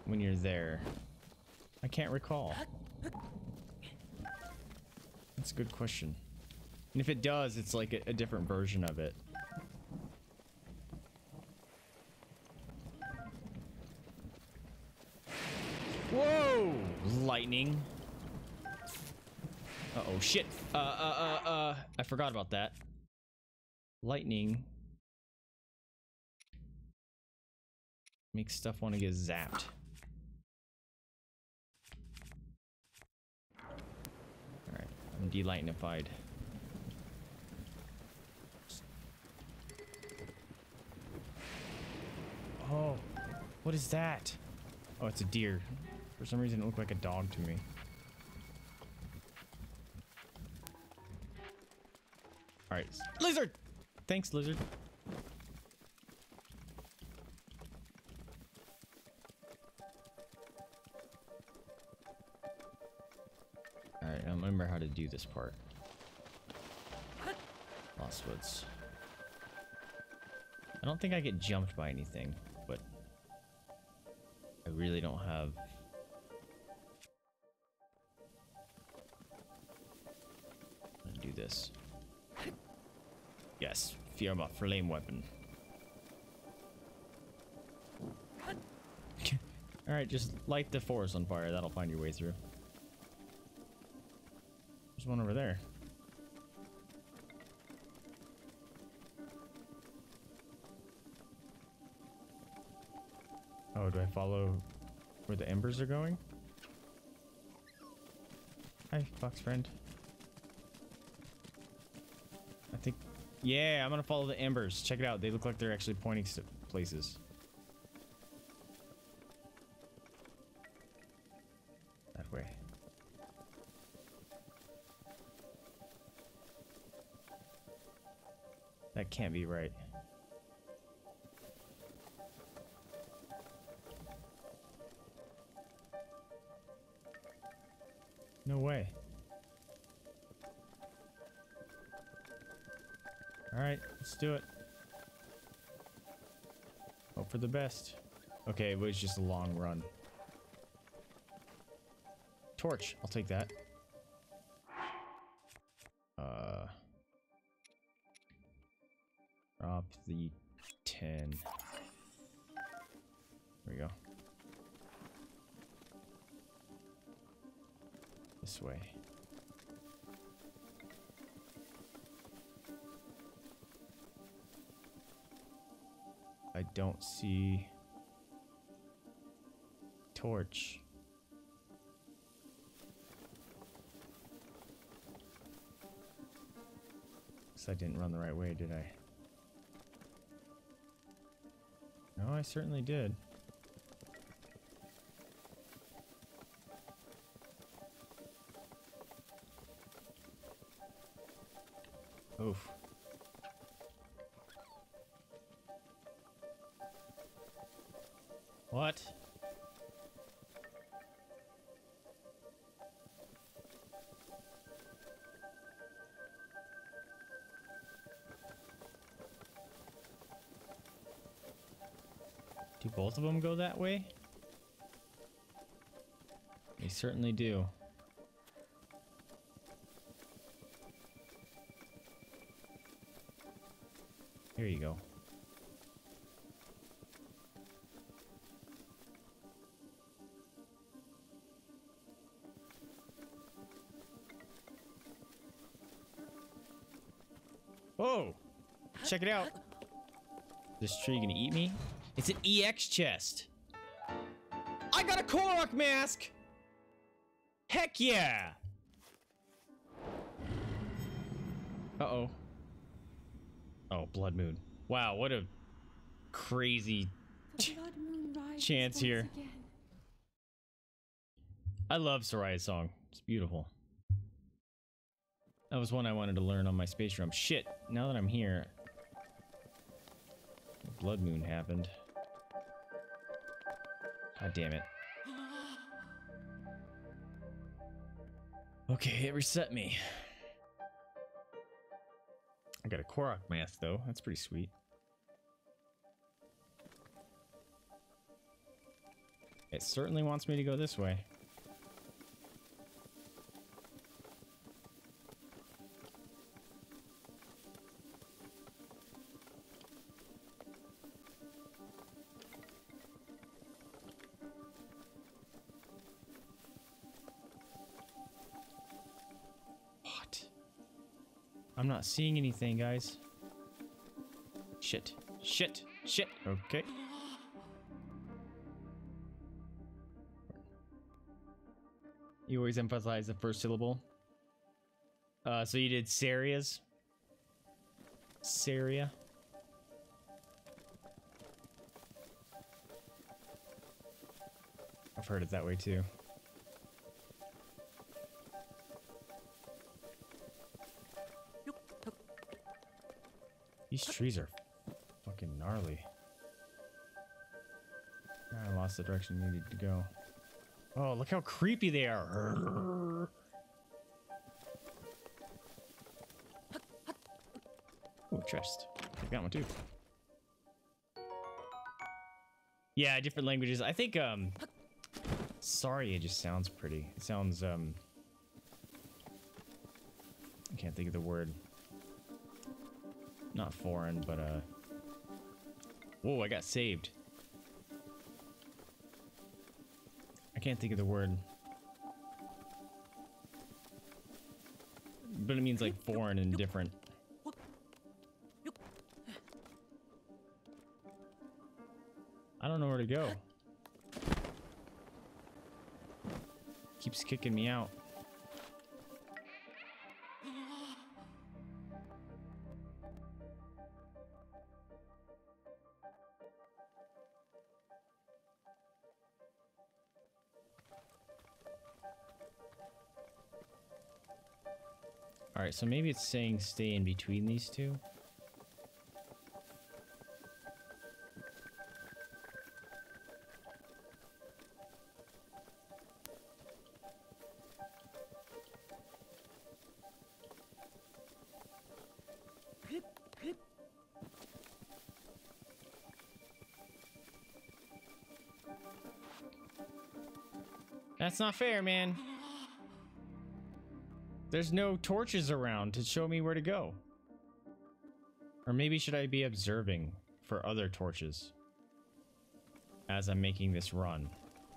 when you're there? I can't recall. That's a good question. And if it does, it's like a different version of it. Whoa! Lightning. Uh-oh, shit. I forgot about that. Lightning makes stuff want to get zapped. Alright, I'm de-lightnified. Oh, what is that? Oh, it's a deer. For some reason, it looked like a dog to me. Alright, lizard! Thanks, lizard. Alright, I remember how to do this part. Lost Woods. I don't think I get jumped by anything, but I really don't have... I'm gonna do this. Yes, fear my flame weapon. Alright, just light the forest on fire. That'll find your way through. There's one over there. Oh, do I follow where the embers are going? Hi, fox friend. I think... Yeah, I'm gonna follow the embers. Check it out. They look like they're actually pointing to places. That way. That can't be right. No way. Alright, let's do it. Hope for the best. Okay, it was just a long run. Torch, I'll take that. Drop the 10. There we go. This way. I don't see torch. Guess I didn't run the right way, did I? No, I certainly did. Oof. What? Do both of them go that way? They certainly do. Here you go. Whoa! Check it out. This tree gonna eat me? It's an EX chest. I got a Korok mask! Heck yeah! Uh-oh. Oh, Blood Moon. Wow, what a crazy chance here. Again. I love Soraya's song. It's beautiful. That was one I wanted to learn on my space drum. Shit, now that I'm here... Blood Moon happened. God damn it. Okay, it reset me. I got a Korok mask though. That's pretty sweet. It certainly wants me to go this way. What? I'm not seeing anything, guys. Shit. Shit. Shit. Okay. You always emphasize the first syllable. So you did Saria's? Saria? I've heard it that way too. These trees are fucking gnarly. I lost the direction I needed to go. Oh, look how creepy they are. Oh, chest. Take that one too. Yeah, different languages. I think, sorry, it just sounds pretty. It sounds, I can't think of the word. Not foreign, but, whoa, I got saved. I can't think of the word. But it means like foreign and different. I don't know where to go. Keeps kicking me out. Alright, so maybe it's saying stay in between these two. That's not fair, man. There's no torches around to show me where to go. Or maybe should I be observing for other torches as I'm making this run?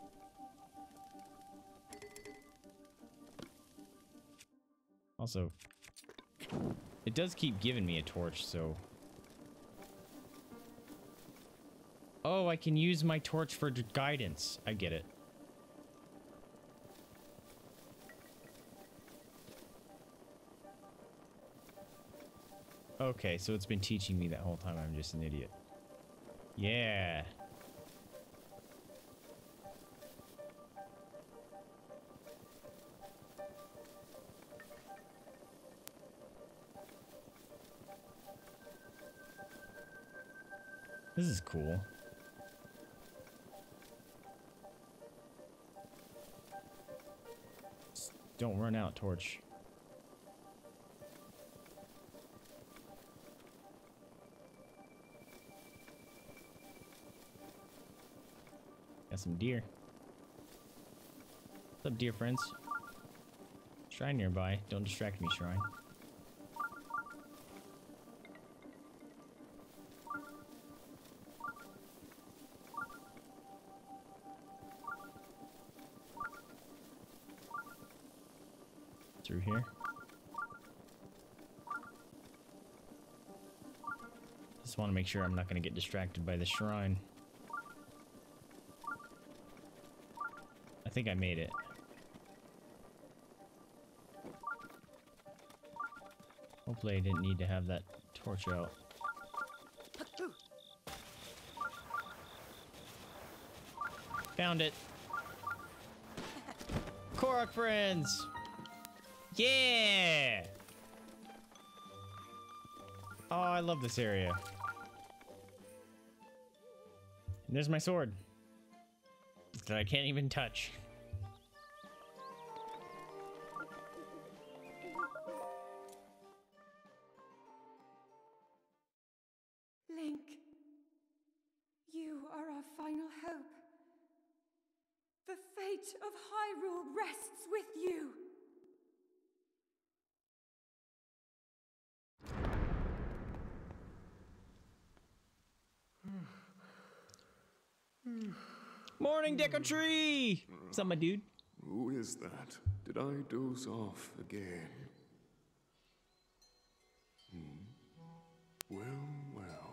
Also, it does keep giving me a torch, so... Oh, I can use my torch for guidance. I get it. Okay, so it's been teaching me that whole time. I'm just an idiot. Yeah. This is cool. Just don't run out, torch. Got some deer. What's up, dear friends? Shrine nearby. Don't distract me, shrine. Through here. Just want to make sure I'm not going to get distracted by the shrine. I think I made it. Hopefully I didn't need to have that torch out. Found it. Korok friends! Yeah! Oh, I love this area. And there's my sword. That I can't even touch. Link, you are our final hope. The fate of Hyrule rests with you. Morning, Deku Tree! What's up, my dude? Who is that? Did I doze off again? Well, well.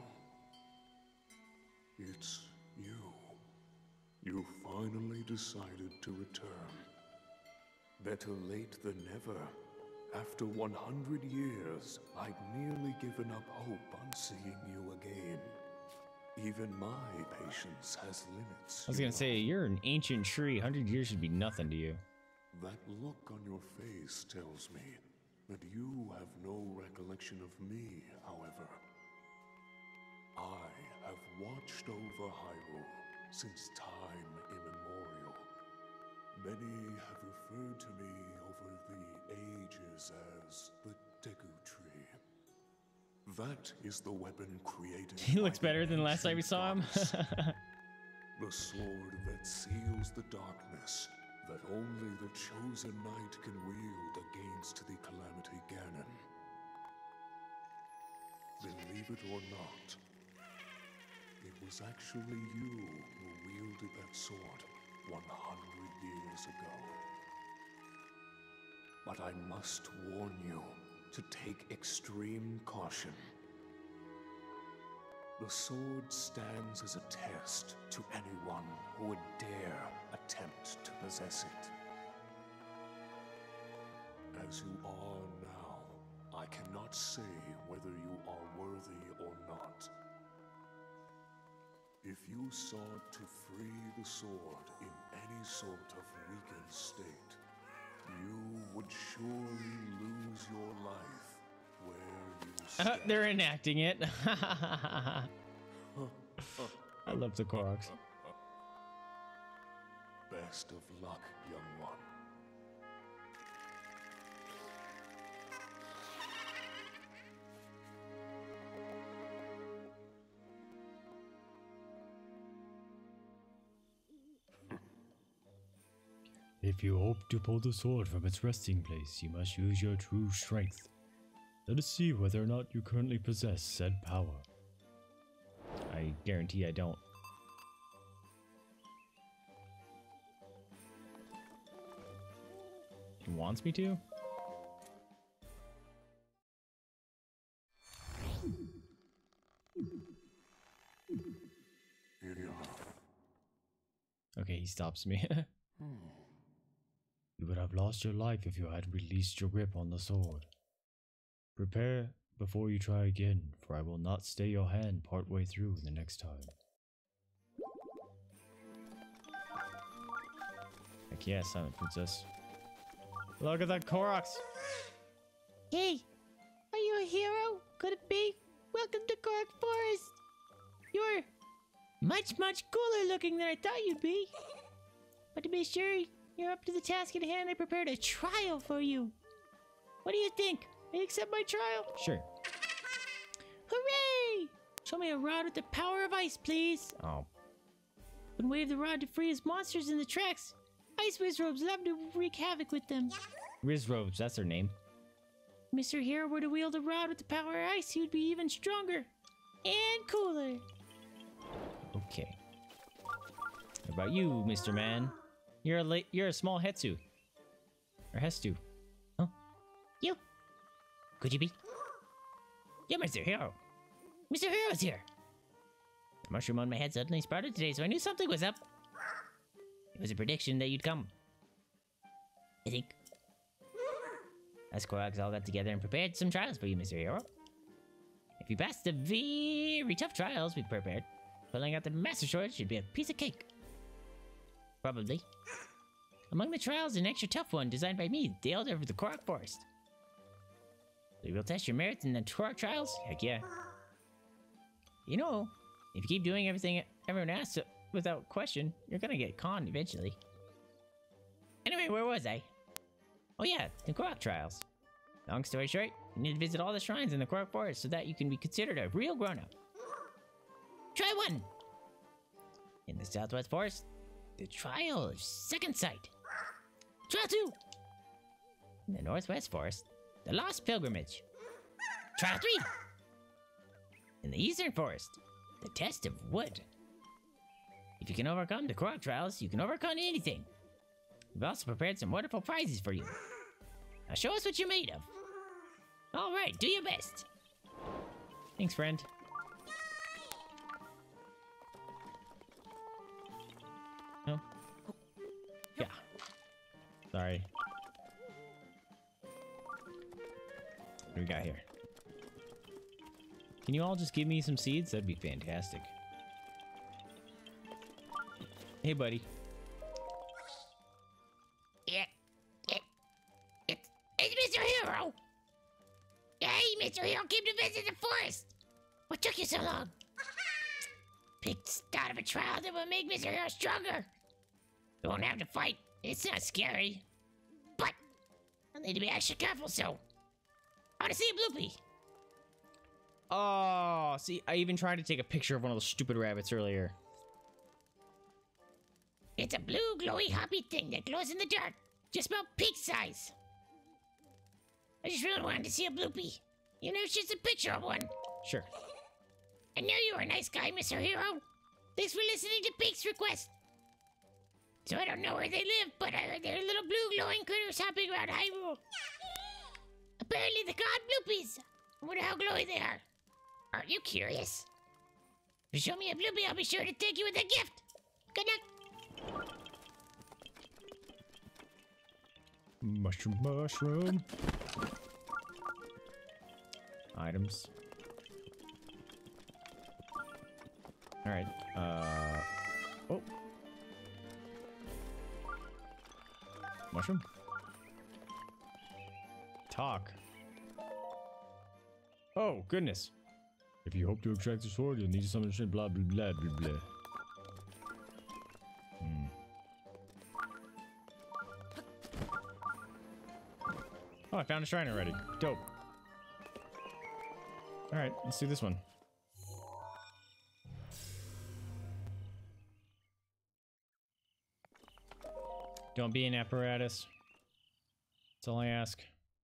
It's you. You finally decided to return. Better late than never. After 100 years, I'd nearly given up hope on seeing you again. Even my patience has limits. I was gonna say, you're an ancient tree. 100 years should be nothing to you. That look on your face tells me that you have no recollection of me, however. I have watched over Hyrule since time immemorial. Many have referred to me over the ages as the Deku Tree. That is the weapon created. He looks better than last time we saw him. The sword that seals the darkness that only the chosen knight can wield against the Calamity Ganon. Believe it or not, it was actually you who wielded that sword 100 years ago. But I must warn you to take extreme caution. The sword stands as a test to anyone who would dare attempt to possess it. As you are now, I cannot say whether you are worthy or not. If you sought to free the sword in any sort of weakened state, you would surely lose your life where you stand. They're enacting it. I love the Koroks. Best of luck, young one. If you hope to pull the sword from its resting place, you must use your true strength. Let us see whether or not you currently possess said power. I guarantee I don't. He wants me to? Okay, he stops me. You would have lost your life if you had released your grip on the sword. Prepare before you try again, for I will not stay your hand partway through the next time. Heck yeah, Silent Princess. Look at that Koroks! Hey, are you a hero? Could it be? Welcome to Korok Forest! You're much, much cooler looking than I thought you'd be. But to be sure you're up to the task at hand, I prepared a trial for you. What do you think? Will you accept my trial? Sure. Hooray! Show me a rod with the power of ice, please. Oh. And wave the rod to free his monsters in the tracks. Ice Wizrobes love to wreak havoc with them. Wizrobes, that's their name. Mr. Hero were to wield a rod with the power of ice, he would be even stronger and cooler. Okay. What about you, Mr. Man? You're a small Hetsu. Or Hestu. Huh? You? Could you be? Yeah, Mr. Hero. Mr. Hero's here. The mushroom on my head suddenly sprouted today, so I knew something was up. It was a prediction that you'd come. I think. Us Koroks all got together and prepared some trials for you, Mr. Hero. If you pass the very tough trials we've prepared, pulling out the Master Sword should be a piece of cake. Probably. Among the trials, an extra tough one designed by me, the Elder of the Korok Forest. So we'll test your merits in the Korok trials? Heck yeah. You know, if you keep doing everything everyone asks without question, you're gonna get conned eventually. Anyway, where was I? Oh yeah, the Korok trials. Long story short, you need to visit all the shrines in the Korok Forest so that you can be considered a real grown-up. Try one! In the Southwest Forest, The Trial of Second Sight. Trial 2. In the Northwest Forest, the Lost Pilgrimage. Trial 3. In the Eastern Forest, the Test of Wood. If you can overcome the Korok trials, you can overcome anything. We've also prepared some wonderful prizes for you. Now show us what you're made of. All right, do your best. Thanks, friend. No? Yeah. Sorry. What do we got here? Can you all just give me some seeds? That'd be fantastic. Hey, buddy. It's Mr. Hero! Hey, Mr. Hero came to visit the forest! What took you so long? Picked start of a trial that will make Mr. Hero stronger. You won't have to fight. It's not scary. But I'll need to be extra careful, so I want to see a bloopy. Oh, see, I even tried to take a picture of one of those stupid rabbits earlier. It's a blue, glowy, hoppy thing that glows in the dark. Just about peak size. I just really wanted to see a bloopy. You know, it's just a picture of one. Sure. I know you were a nice guy, Mr. Hero. Thanks for listening to Peek's request. So I don't know where they live, but I heard there are little blue glowing critters hopping around Hyrule. Apparently they're called bloopies. I wonder how glowy they are. Aren't you curious? If you show me a bloopy, I'll be sure to thank you with a gift. Good luck. Mushroom, mushroom. Items. Alright, oh. Mushroom? Talk. Oh, goodness. If you hope to extract the sword, you'll need to summon shit, blah, blah, blah, blah, blah. Oh, I found a shrine already. Dope. Alright, let's do this one. Don't be an apparatus. That's all I ask.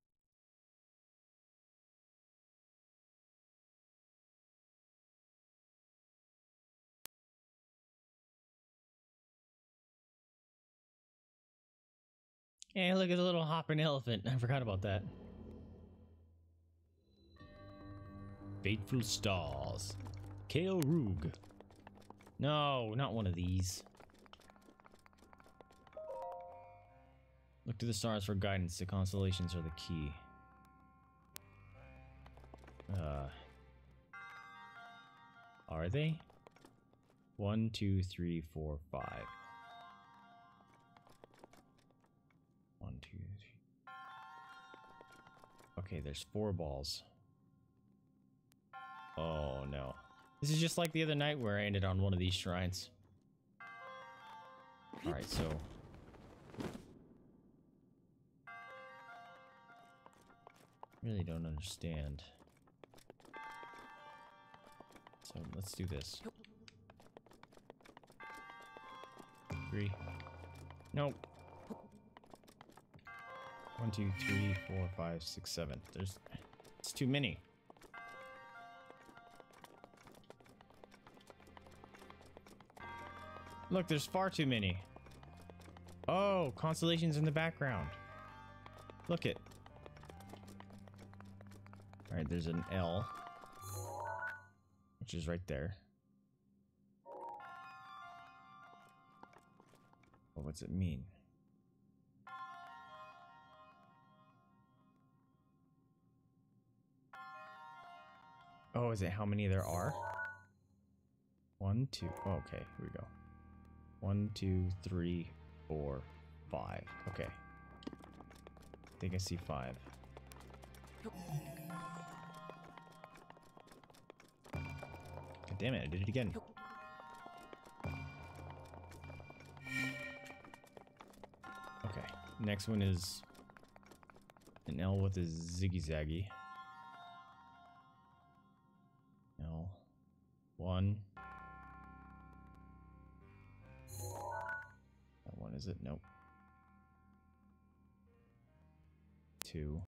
Hey, look at the little hopping elephant. I forgot about that. Fateful Stars. Kale Roog. No, not one of these. Look to the stars for guidance. The constellations are the key. Are they? 1, 2, 3, 4, 5. 1, 2, 3. Okay, there's 4 balls. Oh no. This is just like the other night where I ended on one of these shrines. Alright, so... really don't understand. So let's do this. 3. Nope. 1, 2, 3, 4, 5, 6, 7. It's too many. Look, there's far too many. Oh, constellations in the background. Look it. Alright, there's an L, which is right there. Well, what's it mean? Oh, is it how many there are? 1, 2. Oh, okay, here we go. 1, 2, 3, 4, 5. Okay. I think I see 5. God damn it, I did it again. Okay, next one is an L with a ziggy-zaggy. L. 1. one, is it? Nope. 2.